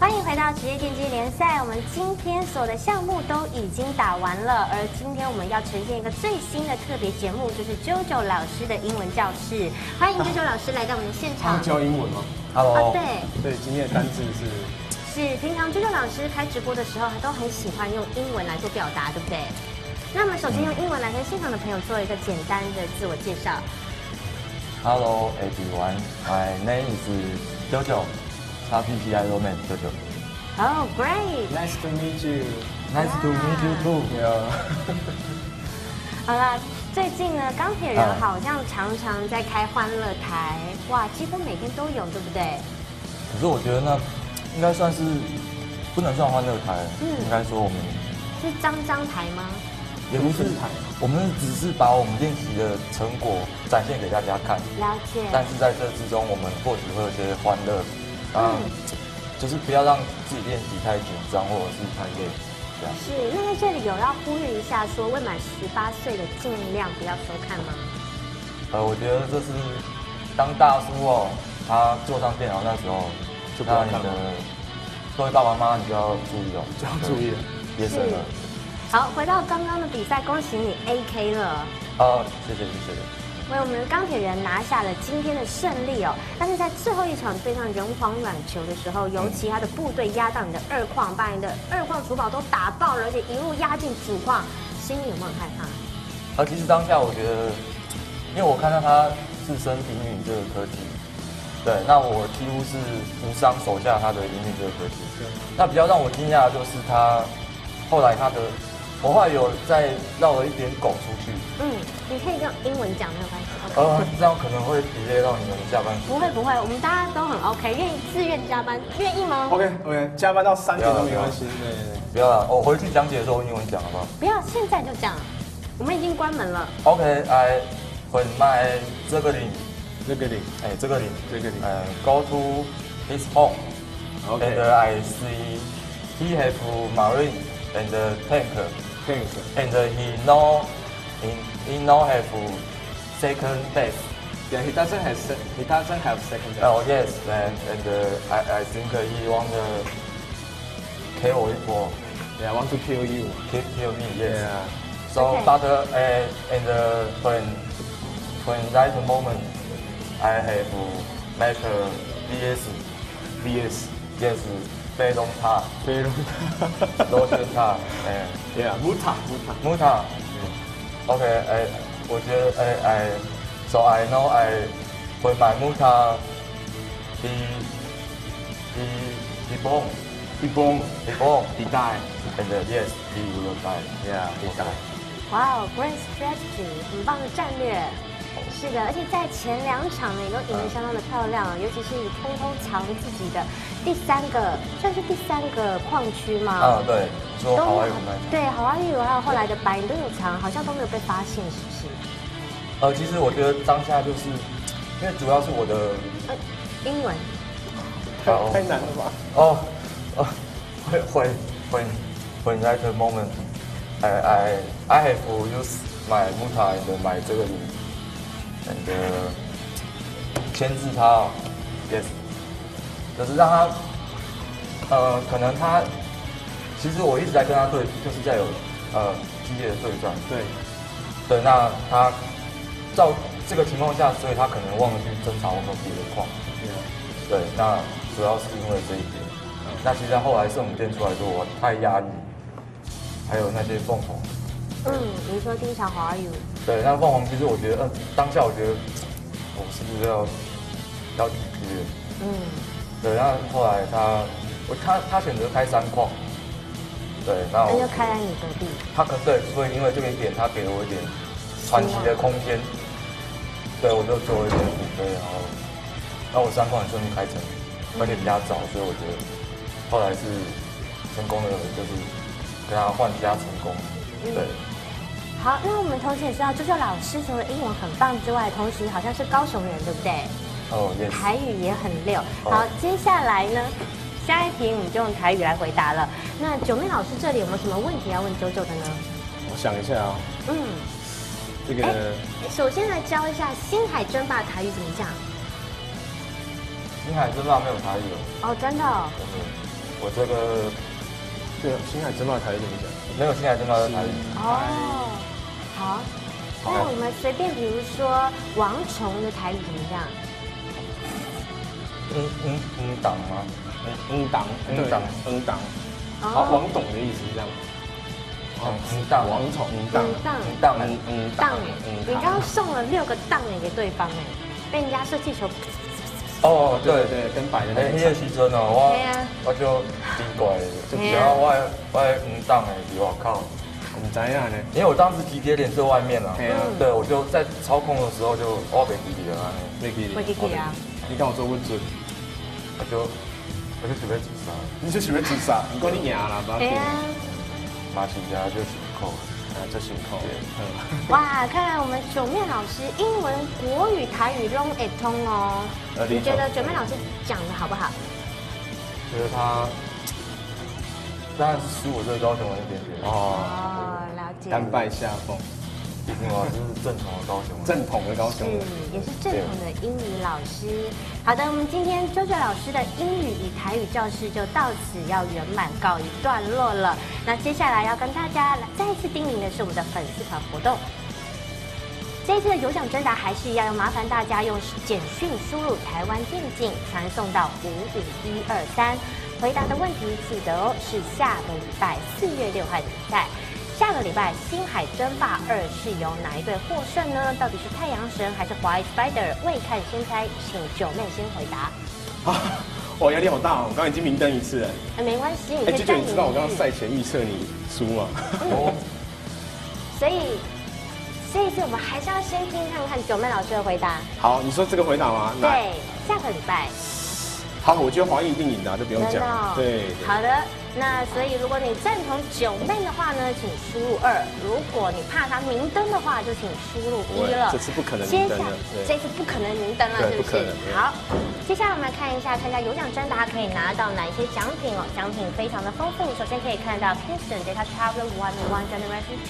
欢迎回到职业电机联赛。我们今天所有的项目都已经打完了，而今天我们要呈现一个最新的特别节目，就是 JoJo 老师的英文教室。欢迎 JoJo 老师来到我们的现场。 他教英文吗 ？Hello。 对，今天的单字是平常 JoJo 老师开直播的时候，他都很喜欢用英文来做表达，对不对？那我们首先用英文来跟现场的朋友做一个简单的自我介绍。 Hello everyone, my name is JoJo. XPTI Roman JoJo. Oh, great! Nice to meet you. Nice to meet you too. Yeah. 好啦，最近呢，钢铁人好像常常在开欢乐台，哇，几乎每天都有，对不对？ 可是我觉得那应该算是不能算欢乐台，应该说我们是脏台吗？ 也不是台，我们只是把我们练习的成果展现给大家看。 了解。 但是在这之中，我们或许会有些欢乐，就是不要让自己练习太紧张或者是太累，这样。 是，那在这里有要呼吁一下，说未满18岁的尽量不要收看吗？ 我觉得这是当大叔哦，他坐上电脑那时候， 就不要看了。 作为爸爸妈妈，你就要注意哦， 就要注意了， 别生了。 好，回到刚刚的比赛，恭喜你 AK 了。 谢谢。 为我们的钢铁人拿下了今天的胜利哦。但是在最后一场对上人皇软球的时候，尤其他的部队压到你的二矿，把你的二矿主堡都打爆了，而且一路压进主矿，心里有没有很害怕？ 其实当下我觉得，因为我看到他是升银陨这个科技，对，那我几乎是无伤手下他的银陨这个科技。那比较让我惊讶的就是后来我后来有再绕了一点狗出去。 你可以用英文讲没有关系。 这样可能会delay到你们下班时间。 不会，我们大家都很 OK， 自愿加班，愿意吗 ？OK， 加班到3点都没关系。对。 不要了，我回去讲解的时候用英文讲好不好？ 不要，现在就讲，我们已经关门了。 When my 这个领，go to his home, and I see he have marine and tank, and he now have second base. Yeah, he doesn't have second base. Oh yes, and I think he want to kill it for. Yeah, want to kill you. Kill me, yes. Yeah. So, but when that moment, I have make VS, yes, 飞龙塔，螺旋塔 ，Yeah, Muta. OK，我觉得so I know when my Muta he born, he die, and yes, he will die. Yeah, he die. Wow, great strategy， 很棒的战略。是的，而且在前2场呢也都赢得相当的漂亮，尤其是你偷藏自己的算是第三个矿区吗？ 对，说好华语那对，好华语还有后来的白银都有藏，好像都没有被发现，是不是？ 其实我觉得当下就是因为主要是我的英文太难了吧 when that moment I have used my Muta and my 这个and 牵制他，yes， 就是让他可能他其实我一直在跟他就是在有激烈的对战，对，那他照这个情况下，所以他可能忘了去侦查我们别的矿，对，那主要是因为这一点。那其实后来圣母店出来之后，我太压抑，还有那些凤凰。 你说第一场华语。 对，那凤凰其实我觉得，当下我觉得我是不是要离开了？对，那后来他选择开3矿，对，那就开在你隔壁。 对，所以因为这个一点，他给了我一点传奇的空间，对，我就做了一点补飞，然后那我3矿很顺利开成，而且比较早，所以我觉得后来是成功的，就是跟他换家成功，对。 好，那我们同时也知道，JoJo老师除了英文很棒之外，同时好像是高雄人，对不对？ yes。 台语也很溜。好，接下来呢，下一题我们就用台语来回答了。那九妹老师这里有没有什么问题要问JoJo的呢？ 我想一下啊。这个。 首先来教一下星海争霸台语怎么讲。 星海争霸没有台语哦，真的。 我这个对，星海争霸台语怎么讲？ 没有星海争霸的台语。 哦，好。那我们随便，比如说王虫的台语怎么样？ 党吗？ 党，对，党。好，王董的意思是这样。 党， 王虫， 党， 你刚刚送了6个档给对方哎，被人家射气球。 哦，对， 跟白的那个。迄个时阵哦，我就奇怪，然后我党伫外口。 我们怎样呢？ 因为我当时皮贴脸在外面了，对，我就在操控的时候就被弟弟了， 会弟弟啊！ 你跟我说不准， 我就准备自杀， 你就准备自杀，你讲你赢了，不要紧。 马起家就辛苦， 就辛苦。 哇，看来我们九妹老师英文、国语、台语都会通哦。你觉得九妹老师讲的好不好？ 觉得他。当然是15岁高雄人一点点哦，了解。 甘拜下风， 毕竟我就是正统的高雄人， 正统的高雄人， 也是正统的英语老师。好的，我们今天JoJo老师的英语与台语教室就到此要圆满告一段落了。那接下来要跟大家再一次叮咛的是我们的粉丝团活动。这一次的有奖征答还是一样，要麻烦大家用简讯输入台湾电竞传送到55123。回答的问题记得哦，是下个礼拜4月6号的比赛。下个礼拜星海争霸2是由哪一队获胜呢？到底是太阳神还是华裔 Spider？ 未看先猜，请九妹先回答。 啊，我压力好大哦！我刚刚已经明灯一次了。 没关系，你可以再你知道我刚刚赛前预测你输吗？ 所以这一次我们还是要先听看看九妹老师的回答。 好，你说这个回答吗？ 对，下个礼拜。 好，我觉得华裔一定赢的，就不用讲。对。 好的，那所以如果你赞同九妹的话呢，请输入2；如果你怕他明灯的话，就请输入1了。 这次不可能明灯了， 这次不可能明灯了，是不是？好，接下来我们来看一下参加有奖征答可以拿到哪一些奖品哦。奖品非常的丰富，首先可以看到 Kingston Data Traveler 1 Generation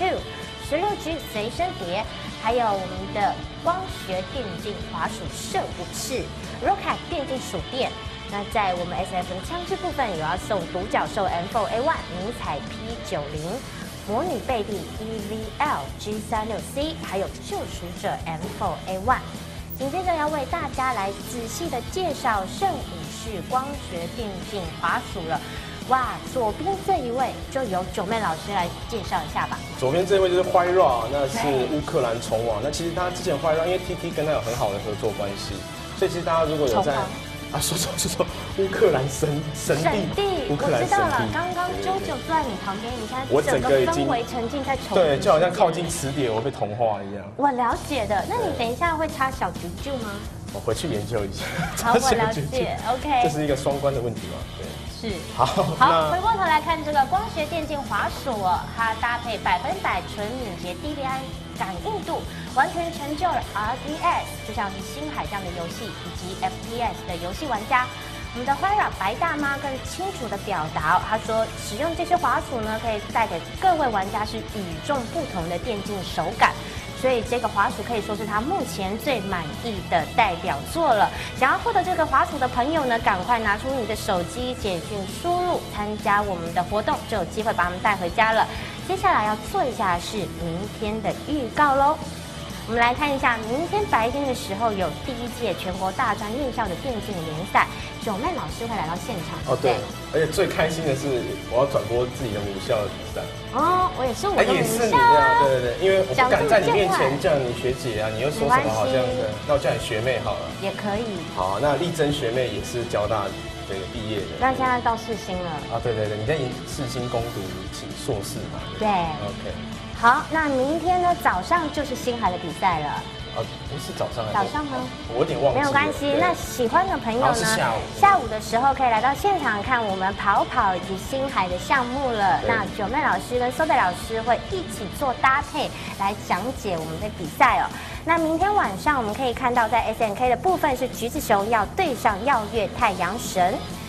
216G 随身碟，还有我们的光学电竞滑鼠摄舞器 Rocket 电竞鼠垫。那在我们 SFN 枪支部分有要送独角兽 M4A1 迷彩 P90、魔女贝蒂 EVL G36C， 还有救赎者 M4A1。紧接着要为大家来仔细的介绍圣武士光学电竞滑鼠了。哇，左边这一位就由九妹老师来介绍一下吧。 左边这一位就是 White， 那是乌克兰虫王。那其实他之前 White， 因为 TT 跟他有很好的合作关系，所以其实大家如果有在说乌克兰神地， 乌克兰神地。我知道了，刚刚JoJo坐在你旁边，你现在整个氛围沉浸在虫。 对，就好像靠近磁碟，我被同化一样。 我了解的，那你等一下会插小啾啾吗？ 我回去研究一下。 好，我了解。OK， 这是一个双关的问题吗？对。 是。 好， 回过头来看这个光学电竞滑鼠哦，它搭配100%纯敏捷 DVI 感应度，完全成就了 RTS， 就像是星海这样的游戏以及 FPS 的游戏玩家。我们的 Huayra 白大妈更清楚的表达，她说使用这些滑鼠呢，可以带给各位玩家是与众不同的电竞手感。所以这个滑鼠可以说是他目前最满意的代表作了。想要获得这个滑鼠的朋友呢，赶快拿出你的手机，简讯输入参加我们的活动，就有机会把他们带回家了。接下来要做一下是明天的预告喽。我们来看一下，明天白天的时候有第1届全国大专院校的电竞联赛，九妹老师会来到现场。 哦，对，而且最开心的是我要转播自己的母校的比赛。 哦，我也是我的母校。 也是你啊，对，因为我不敢在你面前叫你学姐啊，你又说什么好像的，那我叫你学妹好了。 也可以。好， 那丽珍学妹也是交大这个毕业的。 那现在到世新了。啊， 对，你在世新攻读硕士嘛？ 对。OK。好，那明天呢早上就是星海的比赛了。 不是早上。 早上吗？ 我有点忘记。 没有关系。那喜欢的朋友呢？下午的时候可以来到现场看我们跑以及星海的项目了。那九妹老师跟苏贝老师会一起做搭配来讲解我们的比赛哦。那明天晚上我们可以看到，在 SNK 的部分是橘子熊要对上耀月太阳神。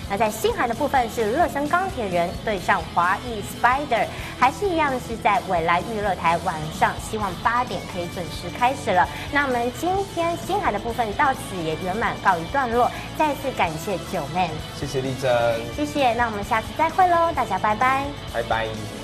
那在星海的部分是乐升钢铁人对上华裔 Spider， 还是一样是在未来娱乐台晚上，希望8点可以准时开始了。那我们今天星海的部分到此也圆满告一段落，再次感谢9man， 谢谢丽珍， 谢谢。那我们下次再会喽，大家拜拜， 拜拜。